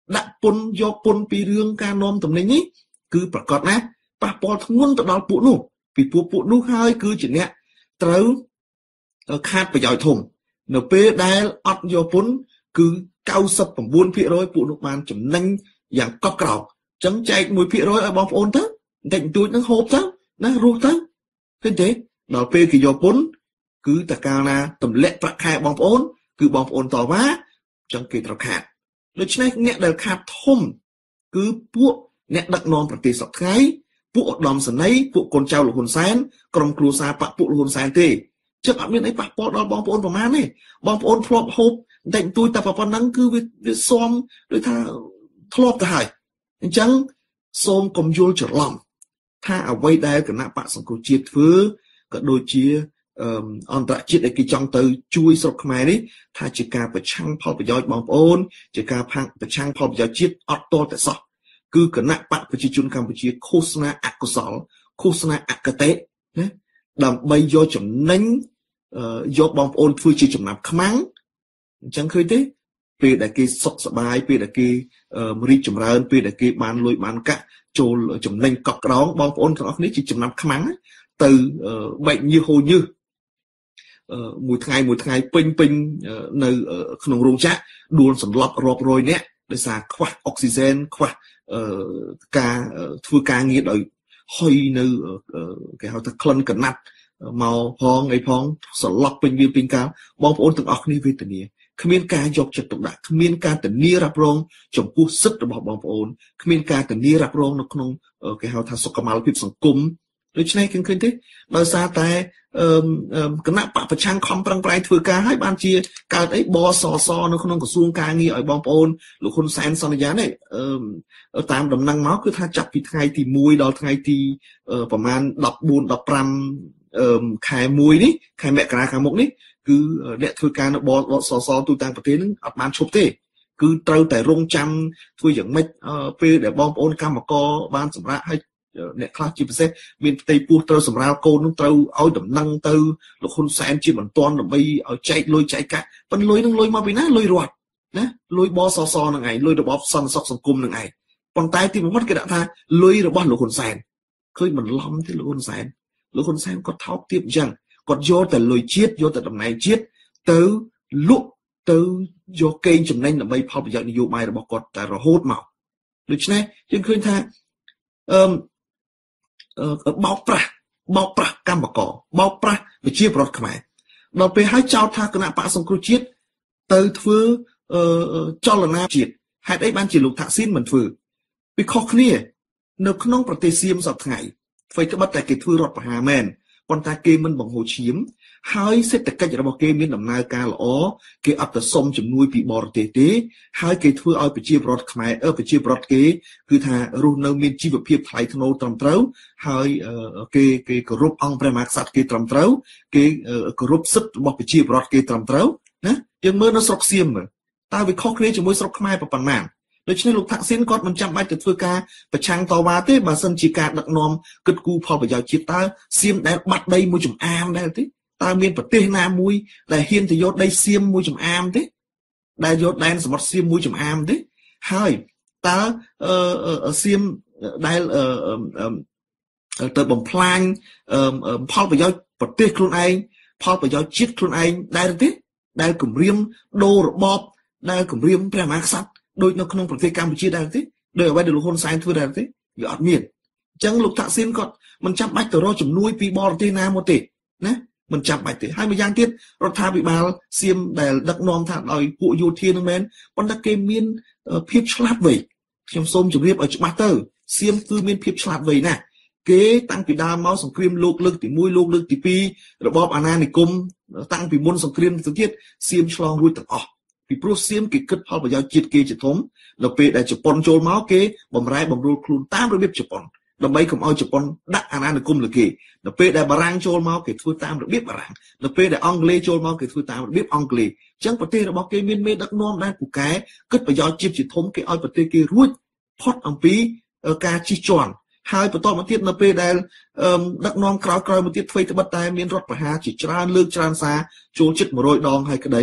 ដាក់ពន្ធយកពន្ធពីរឿងការនាំតំណែងនេះគឺប្រកាសណាប៉ះពាល់ធ្ងន់ទៅដល់ពួកនោះពីពួកពួកនោះហើយគឺជាអ្នកត្រូវខាតប្រយោជន៍ធំនៅពេលដែលអត់យកពន្ធគឺ เก้าสิบเก้า ភាគរយ ពួកនោះបានចំណេញយ៉ាងកប់ក្រោកអញ្ចឹងចែក មួយភាគរយ ឲ្យបងប្អូនទៅបន្តិចបន្តួចនឹងហូបទៅណារស់ទៅឃើញទេដល់ពេលគេយកពន្ធគឺតើកាលណាទម្លាក់ប្រាក់ខែបងប្អូនគឺបងប្អូនតវ៉ាអញ្ចឹងគេត្រូវខាតដូច្នេះអ្នកដែលខាតធំគឺពួកអ្នកដឹកនាំប្រទេសសប្តាហ៍ថ្ងៃពួកឧត្តមសេនីយ៍ពួកកូនចៅលោកហ៊ុនសែនក្រុមគ្រួសារបកពួកលោកហ៊ុនសែនទេជឹកអត់មានអីប៉ះពាល់ដល់បងប្អូនប្រមាណទេបងប្អូនធ្លាប់ហូបបន្តិចបន្តួចតែប៉ុណ្្នឹងគឺវាវាស៊ាំដូចថាធ្លាប់ទៅហើយអញ្ចឹងសូមកុំយល់ច្រឡំថាអ្វីដែលគណៈបកសង្គ្រោះជាតិធ្វើក៏ដូចជាអន្តរជាតិដែលគេចង់ទៅជួយស្រុកខ្មែរនេះថាជាការប្រឆាំងផលប្រយោជន៍បងប្អូនជាការប្រឆាំងផលប្រយោជន៍ជាតិអត់តតែសោះគឺគណៈបកប្រជាជនកម្ពុជាឃោសនាអកុសលឃោសនាអកតេណាដើម្បីយកចំណេញយកបងប្អូនធ្វើជាចំណាប់ខ្មាំងអញ្ចឹងឃើញទេពេលដែលគេសុខសប្បាយពេលដែលគេរីកចម្រើនពេលដែលគេបានលុយបានកាក់ចូលចំណេញកប់ក្រោងបងប្អូនទាំងអស់គ្នាជាចំណាប់ខ្មាំងទៅបែកញើសហូរញើសមួយថ្ងៃមួយថ្ងៃពេញពេញនៅក្នុងរោងចក្រដួលសន្លប់រាប់រយនាក់ដោយសារខ្វះអុកស៊ីហ្សែនខ្វះការធ្វើការងារដោយហុយនៅគេហៅថាក្លិនកណាត់មកផងអីផងសន្លប់ពេញវាពេញកាលបងប្អូនទាំងអស់គ្នាវេទនាគ្មានការយកចិត្តទុកដាក់គ្មានការធានារ៉ាប់រងចំពោះសិទ្ធិរបស់បងប្អូនគ្មានការធានារ៉ាប់រងនៅក្នុងគេហៅថាសុខុមាលភាពសង្គមដូច្នេះឃើញឃើញទេដោយសារតែគណៈបកប្រឆាំងខំប្រឹងប្រែងធ្វើការឲ្យបានជាកើតអីបសសនៅក្នុងក្រសួងការងារឲ្យបងប្អូនលោកហ៊ុនសែនសន្យានេះតាមដំណឹងមកគឺថាចាប់ពីថ្ងៃទីមួយដល់ថ្ងៃទីប្រហែលដប់បួនដប់ប្រាំខែមួយនេះខែមករាខាងមុខនេះគឺអ្នកធ្វើការនៅបសសទូទាំងប្រទេសនឹងអត់បានឈប់ទេគឺត្រូវតែរងចាំធ្វើយ៉ាងម៉េចពេលដែលបងប្អូនកម្មករបានសម្រាប់ឲ្យអ្នកខ្លះជាពិសេសមានផ្ទៃពោះត្រូវសម្រាលកូននឹងត្រូវឲ្យដំណឹងទៅលោកហ៊ុនសែនជាបន្ទាន់ដើម្បីឲ្យចែកលុយចែកកាក់ប៉ុន្តែលុយនឹងលុយមកពីណាលុយរដ្ឋណាលុយបសសនឹងឯងលុយរបបសន្តិសុខសង្គមនឹងឯងប៉ុន្តែទីបំផុតគេដាក់ថាលុយរបស់លោកហ៊ុនសែនឃើញបន្លំទេលោកហ៊ុនសែនលោកហ៊ុនសែនគាត់ថោកទាបអញ្ចឹងគាត់យកតែលុយជាតិយកតែតំណែងជាតិទៅលក់ទៅយកកេងចំណេញដើម្បីផលប្រយោជន៍នយោបាយរបស់គាត់តែរហូតមកដូច្នេះយើងឃើញថាអឺបោកប្រាស់បោកប្រាស់កម្មករបោកប្រាស់ប្រជាពលរដ្ឋខ្មែរដល់ពេលឲ្យចោទថាគណៈបកសង្គ្រោះជាតិទៅធ្វើចលនាជាតិហេតុអីបានជាលោកថាក់ស៊ីនមិនធ្វើវាខុសគ្នានៅក្នុងប្រទេសសៀមសប្តាហ៍ថ្ងៃអ្វីត្បិតតែគេធ្វើរដ្ឋប្រហារមែនប៉ុន្តែគេមិនបង្ហូរឈាមហើយសេដ្ឋកិច្ចរបស់គេមានដំណើរការល្អគេអត់ទៅសុំជំនួយពីបរទេសទេហើយគេធ្វើឲ្យប្រជាពលរដ្ឋខ្មែរអឺប្រជាពលរដ្ឋគេគឺថារស់នៅមានជីវភាពថ្លៃថ្នូរត្រឹមត្រូវហើយគេគេគោរពអង្គព្រះមហាក្សត្រគេត្រឹមត្រូវគេគោរពសិទ្ធិរបស់ប្រជាពលរដ្ឋគេត្រឹមត្រូវណាយើងមើលនៅស្រុកសៀមមើលតើវាខុសគ្នាជាមួយស្រុកខ្មែរប៉ុណ្ណាដូច្នេះលោកថាក់ស៊ីនគាត់មិនចាំបាច់ទៅធ្វើការប្រឆាំងតវ៉ាទេបើសិនជាការដឹកនាំគិតគូរផលប្រយោជន៍ជាតិតើសៀមដែលបាត់ដីមួយចំអាមដែរទេតើមានប្រទេសណាមួយដែលហ៊ានទៅយកដីសៀមមួយចំអាមទេដែលយកដែនសមុទ្រសៀមមួយចំអាមទេហើយតើសៀមដែលទៅបំផ្លាញផលប្រយោជន៍ប្រទេសខ្លួនឯងផលប្រយោជន៍ជាតិខ្លួនឯងដែរទេដែលគម្រាមដូររបបដែលគម្រាមព្រះមហាក្សត្រដូចនៅក្នុងប្រទេសកម្ពុជាដែរទេដោយអ្វីដែលលោកហ៊ុនសែនធ្វើដែរទេវាអត់មានអញ្ចឹងលោកថាក់ស៊ីនគាត់មិនចាំបាច់ទៅរកជំនួយពីបរទេសណាមកទេណាមិនចាំបាច់ទេហើយម្យ៉ាងទៀតរដ្ឋាភិបាលសៀមដែលដឹកនាំថាដោយពួកយោធានឹងមែនប៉ុន្តែគេមានភាពឆ្លាតវៃខ្ញុំសូមជម្រាបឲ្យច្បាស់ទៅសៀមគឺមានភាពឆ្លាតវៃណាស់គេតាំងពីដើមមកសង្គ្រាមលោកលើកទីមួយលោកលើកទីពីររបបអាណានិគមតាំងពីមុនសង្គ្រាមទៅទៀតសៀមឆ្លងរួចទាំងអស់ពីព្រោះសៀមគេគិតផលប្រយោជន៍ជាតិគេជាធំនៅពេលដែលជប៉ុនចូលមកគេបំរែបំរួលខ្លួនតាមរបៀបជប៉ុនដើម្បីកុំឲ្យជប៉ុនដាក់អាណានិគមលើគេនៅពេលដែលបារាំងចូលមកគេធ្វើតាមរបៀបបារាំងនៅពេលដែលអង់គ្លេសចូលមកគេធ្វើតាមរបៀបអង់គ្លេសអញ្ចឹងប្រទេសរបស់គេមានមេដឹកនាំដែលពូកែគិតប្រយោជន៍ជាតិជាធំគេឲ្យប្រទេសគេរួចផុតអំពីការជិះជាន់ហើយបន្តមកទៀតនៅពេលដែលដឹកនាំក្រោយក្រោយមកទៀតធ្វើត្បិតតែមានរដ្ឋប្រហារជាច្រើនលើកច្រើនសារចូលចិត្តមួយរយដងហើយក្តី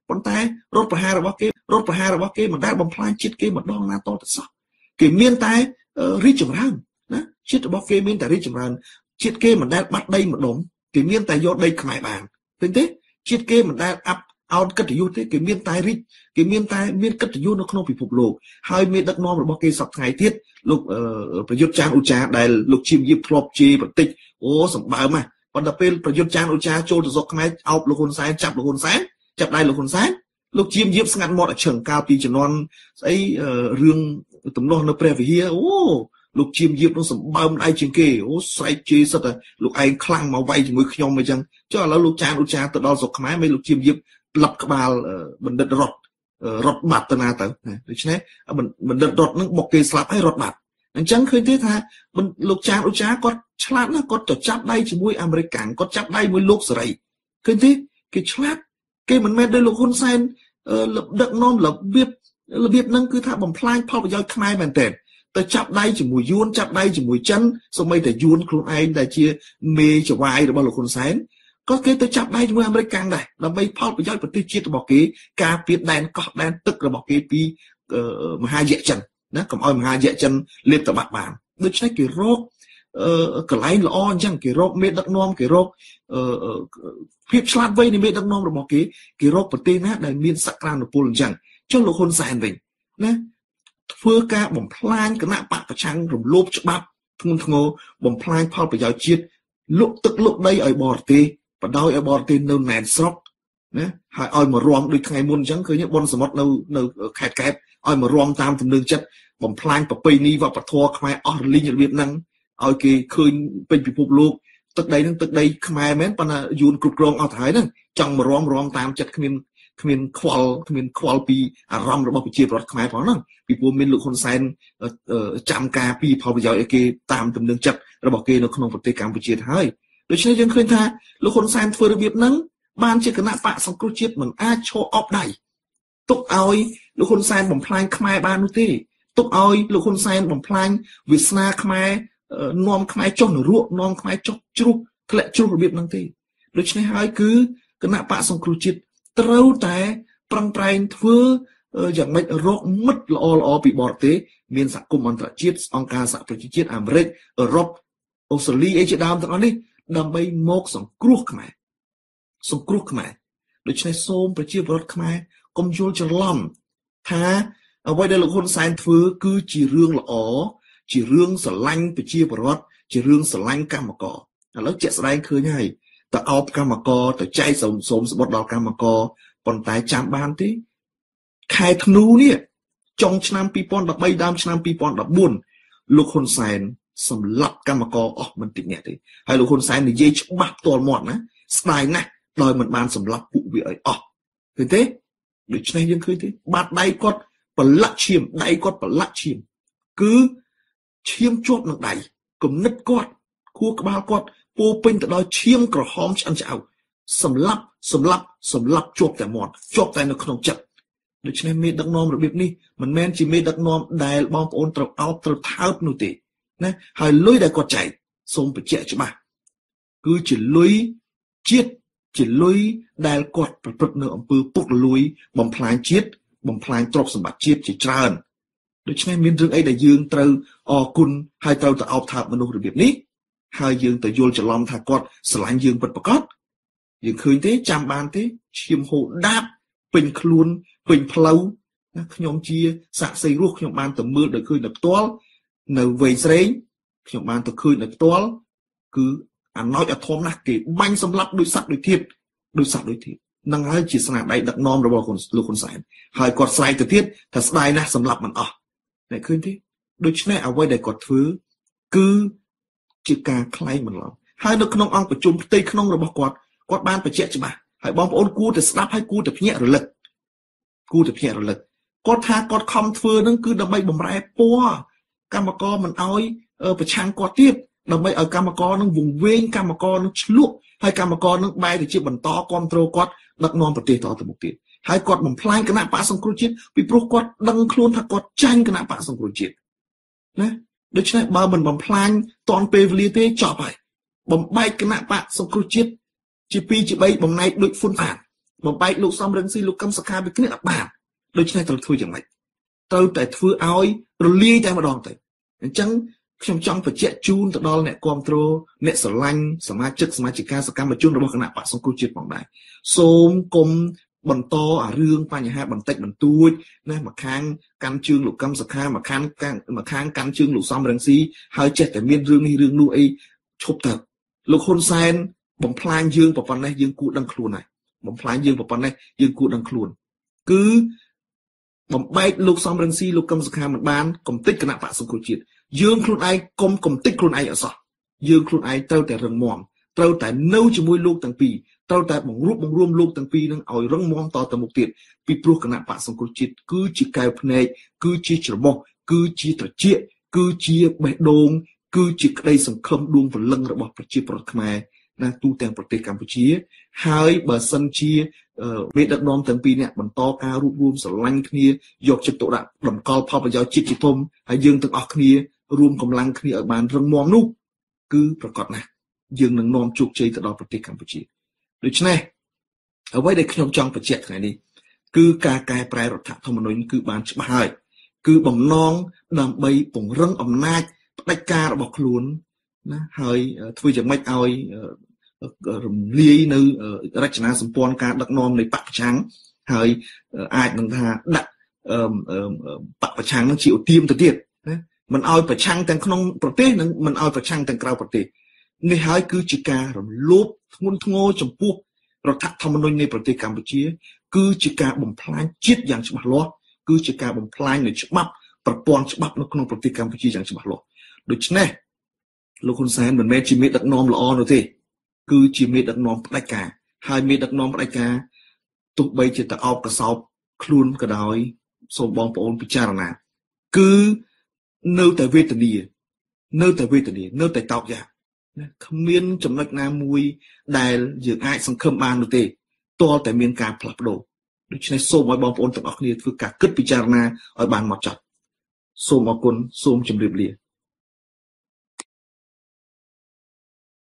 ប៉ុន្តែរដ្ឋប្រហាររបស់គេរដ្ឋប្រហាររបស់គេមិនដែលបំផ្លាញជាតិគេម្ដងណាតទៅសោះគេមានតែរីកចម្រើនណាជាតិរបស់គេមានតែរីកចម្រើនជាតិគេមិនដែលបាត់ដីម្ដងគេមានតែយកដីខ្មែរបានឃើញទេជាតិគេមិនដែលអាប់អោនកិត្តិយសទេគេមានតែរីកគេមានតែមានកិត្តិយសនៅក្នុងពិភពលោកហើយមានដឹកនាំរបស់គេសប្តាហ៍ថ្ងៃទៀតលោកប្រយុទ្ធចានឧចាដែលលោកឈៀមយៀបធ្លាប់ជេរបន្តិចអូសម្បើមណាប៉ុន្តែពេលប្រយុទ្ធចានឧចាចូលទៅស្រុកខ្មែរអោបលោកហ៊ុនសែនចាប់លោកហ៊ុនសែនចាប់ដៃលោកហ៊ុនសែនលោកឈៀមយៀបស្ងាត់មាត់ឲ្យឈឹងកាលពីជំនាន់ស្អីរឿងទំនាស់នៅព្រះវិហារអូលោកឈៀមយៀបនោះសម្បើមដៃជាងគេអូស្រែកជេរសិតតែលោកឯងខ្លាំងមកវាយជាមួយខ្ញុំអញ្ចឹងចុះឥឡូវលោកចានឧចាទៅដល់ស្រុកខ្មែរមិនលោកឈៀមយៀបផ្លាប់ក្បាលបណ្ឌិតរតរត់បាត់ទៅណាទៅដូច្នេះបណ្ឌិតរត់នឹងបុកគេស្លាប់ហើយរត់បាត់អញ្ចឹងឃើញទេថាលោកចានឧចាគាត់ឆ្លាតណាស់គាត់ទៅចាប់ដៃជាមួយអាមេរិកកាំងគាត់ចាប់ដៃមួយលោកសេរីឃើញទេគេឆ្លាតគេមិនមែនដោយលោកហ៊ុនសែនដឹកនាំរបៀបរបៀបហ្នឹងគឺថាបំផ្លាញផលប្រយោជន៍ខ្មែរមែនទែនទៅចាប់ដៃជាមួយយួនចាប់ដៃជាមួយចិនសូម្បីតែយួនខ្លួនឯងដែលជាមេចវាយរបស់លោកហ៊ុនសែនក៏គេទៅចាប់ដៃជាមួយអាមេរិកកាំងដែរដើម្បីផលប្រយោជន៍ប្រទេសជាតិរបស់គេការពារដែនកោះដែនទឹករបស់គេពីមហាយៈចិនណាកុំឲ្យមហាយៈចិនលេបតបាត់បានដូច្នេះគេរកកន្លែងល្អអញ្ចឹងគេរកមេដឹកនាំគេរកភាពឆ្លាតវៃនៃមេដឹកនាំរបស់គេគេរកប្រទេសណាដែលមានសក្តានុពលអញ្ចឹងចុះលោកហ៊ុនសែនវិញណាធ្វើការបំផ្លាញគណៈបកប្រឆាំងរំលោភច្បាប់ធ្ងន់ធ្ងរបំផ្លាញផលប្រយោជន៍ជាតិលុកទឹកលុកដីឲ្យបរទេសបដោយឲ្យបរទេសនៅណែនស្រុកណាហើយឲ្យមករំដូចថ្ងៃមុនអញ្ចឹងឃើញបនសមុទ្រនៅនៅខេត្តកែបឲ្យមករំតាមទំនើងចិត្តបំផ្លាញប្រពៃណីវប្បធម៌ខ្មែរអស់រលីងរបៀបហ្នឹងឲ្យគេឃើញពេញពិភពលោកទឹកដីហ្នឹងទឹកដីខ្មែរមែនប៉ុន្តែយួនគ្រប់គ្រងអស់ទៅហើយហ្នឹងចង់មករំរំតាមចិត្តគ្មានគ្មានខ្វល់គ្មានខ្វល់ពីអារម្មណ៍របស់ប្រជាពលរដ្ឋខ្មែរផងហ្នឹងពីព្រោះមានលោកហ៊ុនសែនចាំការពីផលប្រយោជន៍ឲ្យគេតាមទំនើងចិត្តរបស់គេនៅក្នុងប្រទេសកម្ពុជាទៅហើយដូច្នេះយើងឃើញថាលោកហ៊ុនសែនធ្វើរបៀបហ្នឹងបានជាគណៈបកសង្គ្រោះជាតិមិនអាចឈរអបដៃទុកឲ្យលោកហ៊ុនសែនបំផ្លាញខ្មែរបាននោះទេទុកឲ្យលោកហ៊ុនសែនបំផ្លាញវាសនាខ្មែរនាំខ្មែរចុះនរកនាំខ្មែរចុះជ្រុះធ្លាក់ជ្រុះរបៀបហ្នឹងទេដូច្នេះហើយគឺគណៈបកសង្គ្រោះជាតិត្រូវតែប្រឹងប្រែងធ្វើយ៉ាងម៉េចរកមិត្តល្អល្អពីបរទេសមានសហគមន៍អន្តរជាតិអង្គការសហប្រជាជាតិអាមេរិកអឺរ៉ុបអូស្ត្រាលីអីជាដើមទាំងអស់នេះដើម្បីមកសង្គ្រោះខ្មែរសង្គ្រោះខ្មែរដូច្នេះសូមប្រជាពលរដ្ឋខ្មែរកុំយល់ច្រឡំថាអ្វីដែលលោកហ៊ុនសែនធ្វើគឺជារឿងល្អជារឿងស្រឡាញ់ប្រជាពលរដ្ឋជារឿងស្រឡាញ់កម្មករឥឡូវជាក់ស្ដែងឃើញហើយទៅអោបកម្មករទៅចែកសូមសូមស្បត់ដល់កម្មករប៉ុន្តែចាំបានទេខែធ្នូនេះចុងឆ្នាំពីរពាន់ដប់បីដើមឆ្នាំពីរពាន់ដប់បួនលោកហ៊ុនសែនសម្លាប់កម្មករអស់មិនតិចអ្នកទេហើយលោកហ៊ុនសែននិយាយច្បាស់ផ្ទាល់មាត់ណាស្ដាយណាស់ដោយមិនបានសម្លាប់ពួកវាឲ្យអស់ឃើញទេដូច្នេះយើងឃើញទេបាត់ដៃគាត់ប្រឡាក់ឈាមដៃគាត់ប្រឡាក់ឈាមគឺឈាមជាប់នឹងដៃគំនិតគាត់ខួរក្បាលគាត់ពោពេញទៅដោយឈាមក្រហមឆ្អិនឆ្អៅសម្លាប់សម្លាប់សម្លាប់ជាប់តែមាត់ជាប់តែនៅក្នុងចិត្តដូច្នេះមេដឹកនាំរបៀបនេះមិនមែនជាមេដឹកនាំដែលបងប្អូនត្រូវអោបត្រូវថើបនោះទេណាហើយលុយដែលគាត់ចែកសូមបញ្ជាក់ច្បាស់គឺជាលុយជាតិជាលុយដែលគាត់ប្រព្រឹត្តនៅអំពើពុករលួយបំផ្លាញជាតិបំផ្លាញទ្រព្យសម្បត្តិជាតិជាច្រើនដូច្នេះមានរឿងអីដែលយើងត្រូវអរគុណហើយត្រូវទៅអោបថើបមនុស្សរបៀបនេះហើយយើងទៅយល់ច្រឡំថាគាត់ស្រឡាញ់យើងពិតប្រាកដយើងឃើញទេចាំបានទេឈាមហូរដាបពេញខ្លួនពេញផ្លូវណាខ្ញុំជាសាក់សីរស់ខ្ញុំបានទៅមើលដោយឃើញដល់ផ្ទាល់នៅវែងស្រេងខ្ញុំបានទៅឃើញដល់ផ្ទាល់គឺអាណោចអធមណាស់គេបាញ់សម្លាប់ដោយសត្វដោយធៀបដោយសត្វដោយធៀបនឹងហើយជាស្នាដៃដឹកនាំរបស់លោកហ៊ុនសែនហើយគាត់ស្រែកទៅទៀតថាស្ដាយណាស់សម្លាប់មិនអស់តែឃើញទេដូច្នេះអ្វីដែលគាត់ធ្វើគឺជាការក្លែងបន្លំហើយនៅក្នុងអង្គប្រជុំផ្ទៃក្នុងរបស់គាត់គាត់បានបញ្ជាក់ច្បាស់ហើយបងប្អូនគួរតែស្ដាប់ហើយគួរតែភ្ញាក់រលឹកគួរតែភ្ញាក់រលឹកគាត់ថាគាត់ខំធ្វើនឹងគឺដើម្បីបំរែពណ៌កម្មករមិនអោយប្រឆាំងគាត់ទៀតដើម្បីឲ្យកម្មករនឹងវង្វេងកម្មករនឹងឆ្លក់ហើយកម្មករនឹងបែរទៅជាបន្តគ្រប់គ្រងគាត់ដឹកនាំប្រទេសតទៅមុខទៀតហើយគាត់បំផ្លាញគណៈបកសង្គ្រោះជាតិពីព្រោះគាត់ដឹងខ្លួនថាគាត់ចាញ់គណៈបកសង្គ្រោះជាតិណាដូច្នេះបើមិនបំផ្លាញតនពេលវេលាទេចប់ហើយបំបែកគណៈបកសង្គ្រោះជាតិជាពីរជាបីបំណែកដូចហ្វុនតានបំបែកលោកសំរងស៊ីលោកកឹមសុខាពីគ្នាអត់បានដូច្នេះត្រូវធ្វើយ៉ាងម៉េចត្រូវតែធ្វើឲ្យរលាយតែម្ដងទៅអញ្ចឹងខ្ញុំចង់បញ្ជាក់ជូនទៅដល់អ្នកគ្រប់គ្រងអ្នកស្រឡាញ់សមាជិកសមាជិកាសកម្មជនរបស់គណៈបក្សសង្គ្រោះជាតិផងដែរសូមគុំបន្តអារឿងបញ្ហាបន្តិចបន្តួចណាមកខាងកាន់ជើងលោកកឹមសុខាមកខាងមកខាងកាន់ជើងលោកសំរងស៊ីហើយចេះតែមានរឿងនេះរឿងនោះអីឈប់ទៅលោកហ៊ុនសែនបំផ្លាញយើងប្រប៉ុណ្ណេះយើងគួរដឹងខ្លួនហើយបំផ្លាញយើងប្រប៉ុណ្ណេះយើងគួរដឹងខ្លួនគឺបំបែកលោកសំរងស៊ីលោកកឹមសុខាមិនបានកំទេចគណៈបក្សសង្គ្រោះជាតិយើងខ្លួនឯងកុំកំទេចខ្លួនឯងអសោះយើងខ្លួនឯងត្រូវតែរឹងមាំត្រូវតែនៅជាមួយលោកទាំងពីរត្រូវតែបង្រួបបង្រួមលោកទាំងពីរនឹងឲ្យរឹងមាំតទៅមុខទៀតពីព្រោះគណៈបក្សសង្គ្រោះជាតិគឺជាកែវភ្នែកគឺជាច្រមុះគឺជាត្រចៀកគឺជាបេះដូងគឺជាក្តីសង្ឃឹមដួងព្រលឹងរបស់ប្រជាពលរដ្ឋខ្មែរណាទូទាំងប្រទេសកម្ពុជាហើយបើសិនជាមេដឹកនាំទាំងពីរនាក់បន្តការរួបរวมស្រឡាញ់គ្នាយកចិត្តទុកដាក់តម្កល់ផលប្រយោជន៍ជាតិជាធំហើយយើងទាំងអស់គ្នារួមកម្លាំងគ្នាឲ្យបានរឹងមាំនោះគឺប្រកបណាស់យើងនឹងនាំជោគជ័យទៅដល់ប្រទេសកម្ពុជាដូច្នេះអ្វីដែលខ្ញុំចង់បញ្ជាក់ថ្ងៃនេះគឺការកែប្រែរដ្ឋធម្មនុញ្ញគឺបានច្បាស់ហើយគឺបំណងដើម្បីពង្រឹងអំណាចផ្ដាច់ការរបស់ខ្លួនណាហើយធ្វើយ៉ាងម៉េចឲ្យរំលាយនៅរចនាសម្ព័ន្ធការដឹកនាំនៃបកប្រឆាំងហើយអាចនឹងថាដាក់បកប្រឆាំងនឹងជាឧទាមទៅទៀតណាមិនឲ្យប្រឆាំងទាំងក្នុងប្រទេសនិងមិនឲ្យប្រឆាំងទាំងក្រៅប្រទេសនេះហើយគឺជាការរំលោភធ្ងន់ធ្ងរចំពោះរដ្ឋធម្មនុញ្ញនៃប្រទេសកម្ពុជាគឺជាការបំផ្លាញជាតិយ៉ាងច្បាស់លាស់គឺជាការបំផ្លាញនៅច្បាប់ប្រព័ន្ធច្បាប់នៅក្នុងប្រទេសកម្ពុជាយ៉ាងច្បាស់លាស់ដូច្នេះលោកហ៊ុនសែនមិនមែនជាមេដឹកនាំល្អនោះទេគឺជាមេដឹកនាំផ្ដាច់ការហើយមេដឹកនាំផ្ដាច់ការទោះបីជាតអោបកសោបខ្លួនក៏ដោយសូមបងប្អូនពិចារណាគឺនៅតែវេទនានៅតែវេទនានៅតែតោកយ៉ាណាគ្មានចំណុចណាមួយដែលយើងអាចសង្ឃឹមបាននោះទេទាល់តែមានការផ្លាស់ប្ដូរដូច្នេះសូមឲ្យបងប្អូនទាំងអស់គ្នាធ្វើការគិតពិចារណាឲ្យបានហ្មត់ចត់សូមអរគុណសូមជម្រាបលា